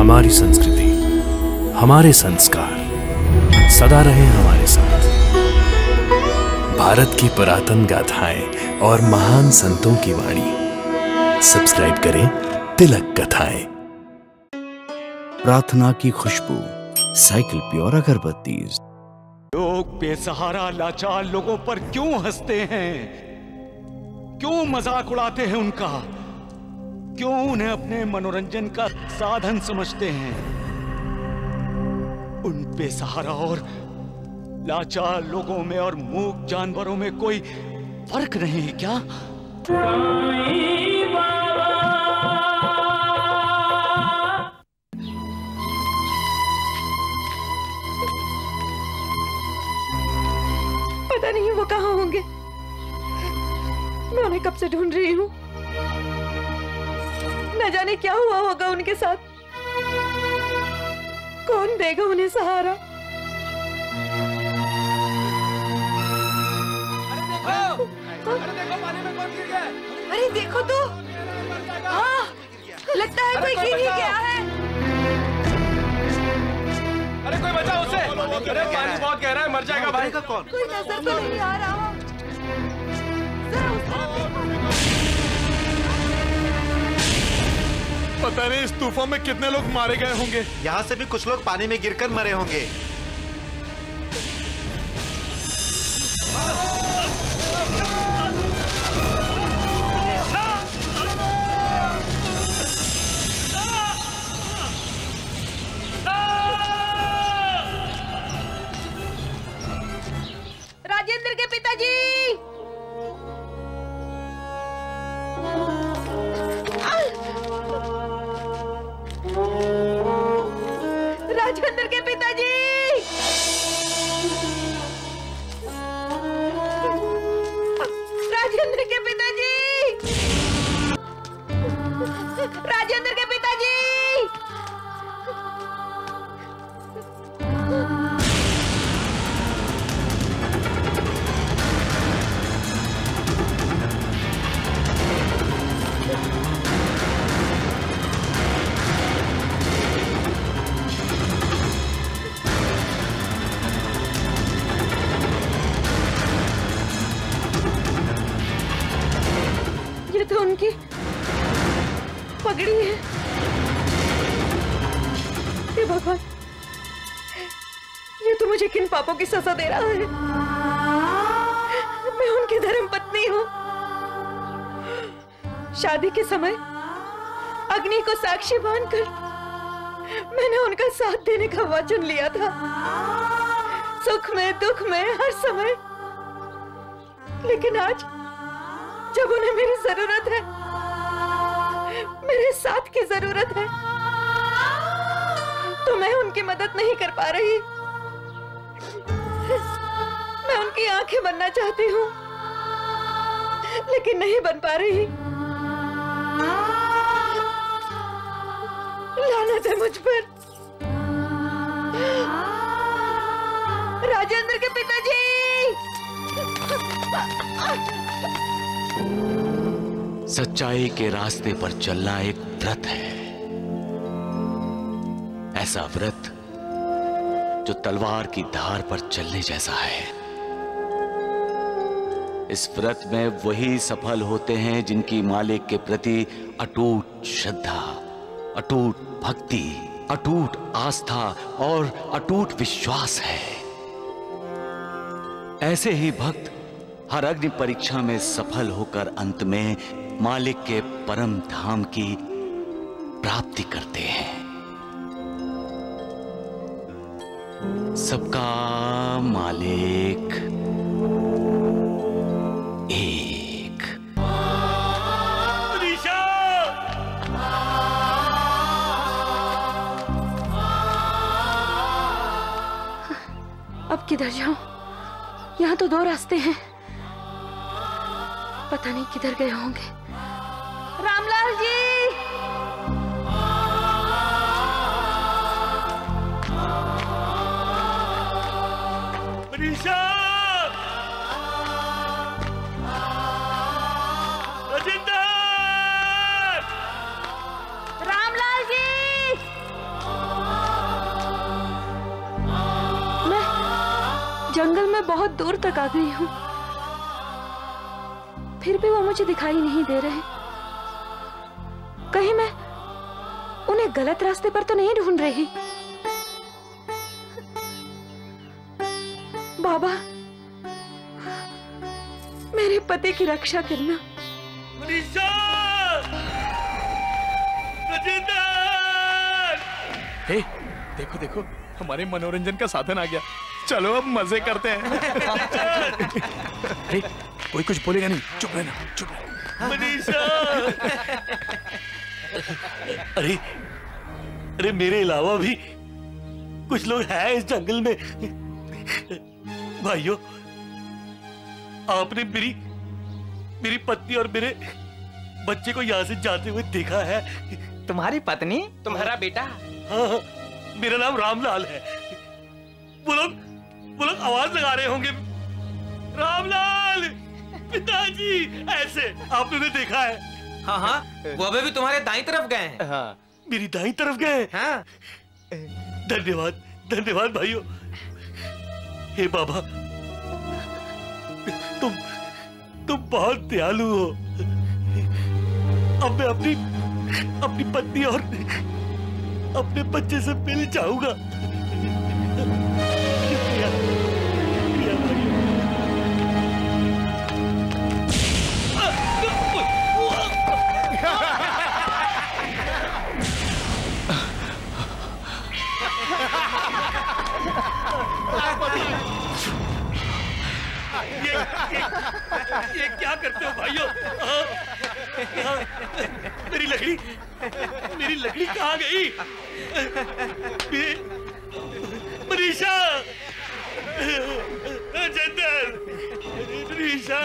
हमारी संस्कृति, हमारे संस्कार सदा रहे हमारे साथ। भारत की पुरातन गाथाएं और महान संतों की वाणी। सब्सक्राइब करें तिलक कथाएं। प्रार्थना की खुशबू, साइकिल प्योर अगरबत्ती। लोग बेसहारा लाचार लोगों पर क्यों हंसते हैं? क्यों मजाक उड़ाते हैं उनका? क्यों उन्हें अपने मनोरंजन का साधन समझते हैं? उन बेसहारा और लाचार लोगों में और मूक जानवरों में कोई फर्क नहीं है क्या? पता नहीं वो कहाँ होंगे। मैं उन्हें कब से ढूंढ रही हूँ। न जाने क्या हुआ होगा उनके साथ। कौन देगा उन्हें सहारा? अरे देखो पानी में कौन गिर गया? अरे देखो तो, हाँ, लगता है कोई गिर ही गया है। अरे कोई बचाओ उसे! अरे पानी बहुत गहरा है, मर जाएगा भाई। कौन? कोई नजर तो नहीं आ रहा। पता नहीं इस तूफान में कितने लोग मारे गए होंगे। यहाँ से भी कुछ लोग पानी में गिरकर मरे होंगे। राजेंद्र के पिताजी! राजेंद्र के पिताजी! राजेंद्र के पिताजी! राजेंद्र के पिताजी! ये तो उनकी पगड़ी है। हे भगवान, ये तो मुझे किन पापों की सजा दे रहा है। मैं उनकी धर्म पत्नी हूँ। शादी के समय अग्नि को साक्षी मानकर मैंने उनका साथ देने का वचन लिया था। सुख में दुख में हर समय। लेकिन आज जब उन्हें मेरी जरूरत है, मेरे साथ की जरूरत है, तो मैं उनकी मदद नहीं कर पा रही। मैं उनकी आंखें बनना चाहती हूँ, लेकिन नहीं बन पा रही। लानत है मुझ पर। राजेंद्र के पिताजी! सच्चाई के रास्ते पर चलना एक व्रत है। ऐसा व्रत जो तलवार की धार पर चलने जैसा है। इस व्रत में वही सफल होते हैं जिनकी मालिक के प्रति अटूट श्रद्धा, अटूट भक्ति, अटूट आस्था और अटूट विश्वास है। ऐसे ही भक्त हर अग्नि परीक्षा में सफल होकर अंत में मालिक के परम धाम की प्राप्ति करते हैं। सबका मालिक एक। अब किधर जाऊं? यहाँ तो दो रास्ते हैं। पता नहीं किधर गए होंगे। रामलाल जी! राजेंद्र! रामलाल जी! मैं बहुत दूर तक आ गई हूँ, फिर भी वो मुझे दिखाई नहीं दे रहे। कहीं मैं उन्हें गलत रास्ते पर तो नहीं ढूंढ रही? बाबा, मेरे पति की रक्षा करना। मनीषा! हे, देखो देखो, हमारे मनोरंजन का साधन आ गया। चलो अब मजे करते हैं। हे, कोई कुछ बोलेगा नहीं, चुप रहना, चुप रहना। मनीषा! अरे अरे, मेरे अलावा भी कुछ लोग हैं इस जंगल में। भाइयों, आपने मेरी पत्नी और मेरे बच्चे को यहाँ से जाते हुए देखा है। तुम्हारी पत्नी? तुम्हारा बेटा? हाँ, मेरा नाम रामलाल है। वो लोग आवाज लगा रहे होंगे, रामलाल, पिताजी, ऐसे आपने उन्हें देखा है? हाँ हाँ, वो अभी भी तुम्हारे दाईं तरफ गए हैं। हाँ, मेरी दाईं तरफ गए? हाँ। धन्यवाद, धन्यवाद भाइयों। हे बाबा, तुम बहुत दयालु हो। अब मैं अपनी पत्नी और अपने बच्चे से मिल जाऊंगा। शुक्रिया, शुक्रिया भाइयों। ये क्या करते हो भाइयों? मेरी लकड़ी कहाँ गई? मनीषा! राजेंद्र! मनीषा!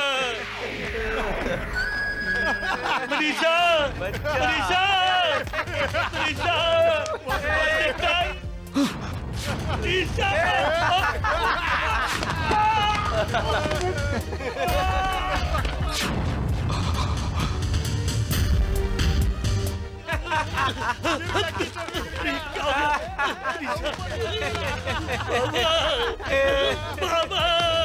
मनीषा! मनीषा! मनीषा! मनीषा! बाबा!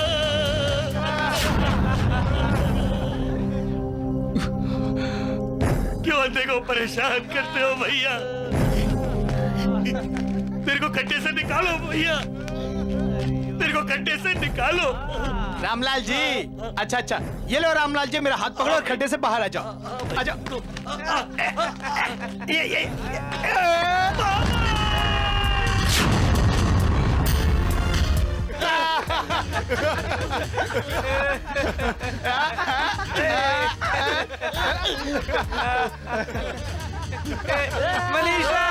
क्यों अंधे को परेशान करते हो भैया? मेरे को खड्डे से निकालो भैया, मेरे को खड्डे से निकालो। रामलाल जी, अच्छा अच्छा, ये लो रामलाल जी, मेरा हाथ पकड़ो और खड्डे से बाहर आ जाओ। आ जाओ। ये मनीषा!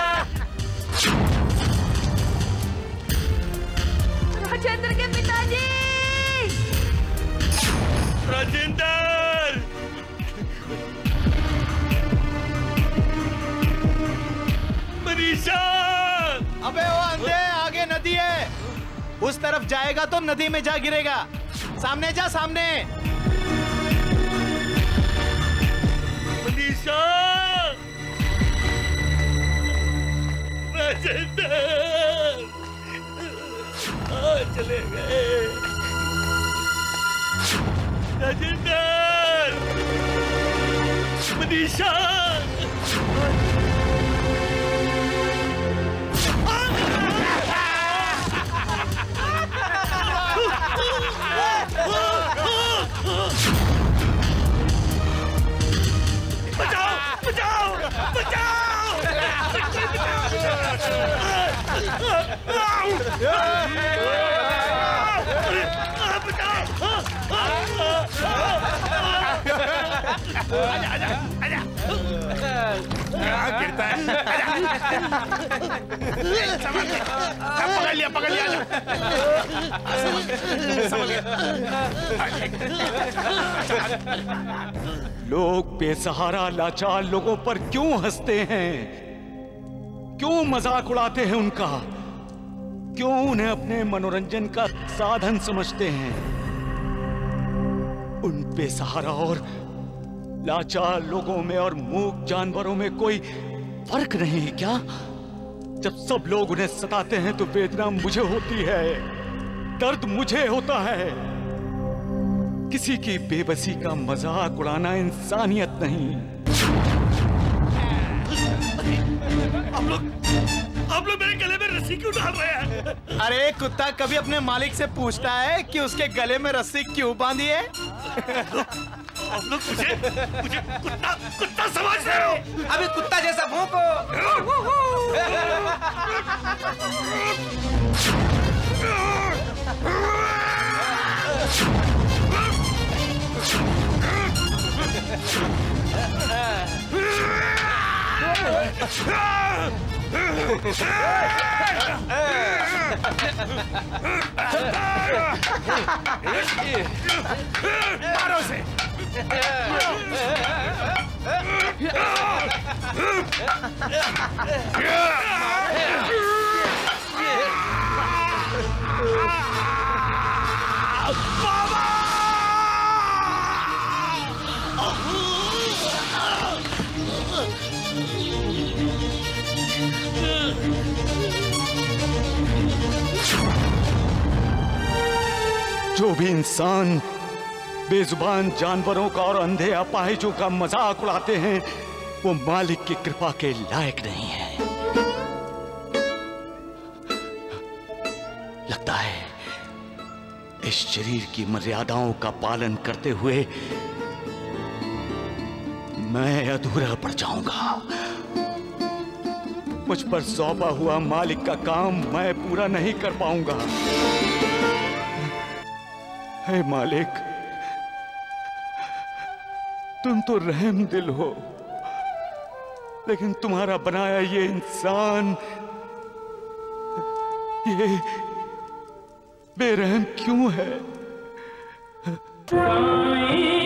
राजेंद्र के पिताजी! राजेंद्र! मनीषा! अबे वो अंधे, आगे नदी है, उस तरफ जाएगा तो नदी में जा गिरेगा। सामने जा, सामने। मनीषा! राजेंद्र! चले गए। राजेंद्र! मनीषा! बचाओ! बचाओ! बचाओ! गिरता है। पकड़ लिया, पकड़ लिया। लोग बेसहारा लाचार लोगों पर क्यों हंसते हैं? क्यों मजाक उड़ाते हैं उनका? क्यों उन्हें अपने मनोरंजन का साधन समझते हैं? उन बेसहारा और लाचार लोगों में और मूक जानवरों में कोई फर्क नहीं है क्या? जब सब लोग उन्हें सताते हैं तो वेदना मुझे होती है। दर्द मुझे होता है। किसी की बेबसी का मजाक उड़ाना इंसानियत नहीं। आप लोग मेरे गले में रस्सी क्यों डाल रहे हैं? अरे कुत्ता कभी अपने मालिक से पूछता है कि उसके गले में रस्सी क्यों बांधी है? आप लोग मुझे कुत्ता समझ रहे हो? अभी कुत्ता जैसा भौंको। मारो से। जो भी इंसान बेजुबान जानवरों का और अंधे अपाहिजों का मजाक उड़ाते हैं वो मालिक की कृपा के लायक नहीं है। लगता है इस शरीर की मर्यादाओं का पालन करते हुए मैं अधूरा पड़ जाऊंगा। मुझ पर सौंपा हुआ मालिक का काम मैं पूरा नहीं कर पाऊंगा। हे मालिक, तुम तो रहम दिल हो, लेकिन तुम्हारा बनाया ये इंसान ये बेरहम क्यों है?